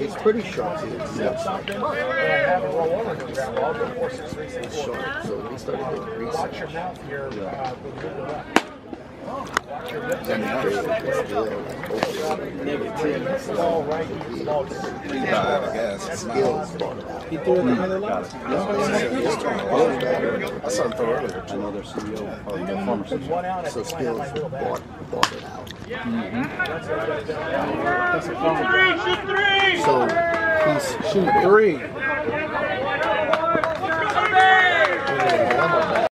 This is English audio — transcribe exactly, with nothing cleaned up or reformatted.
He's pretty sharp. He yeah. He's sharp. So he started to grease. Watch your mouth here. Yeah. Skills brought it out. He threw it the other line. I saw him throw earlier. I know their C E O, or the former C E O. So skills bought, bought it out. Mm-hmm. So he's Shoot three.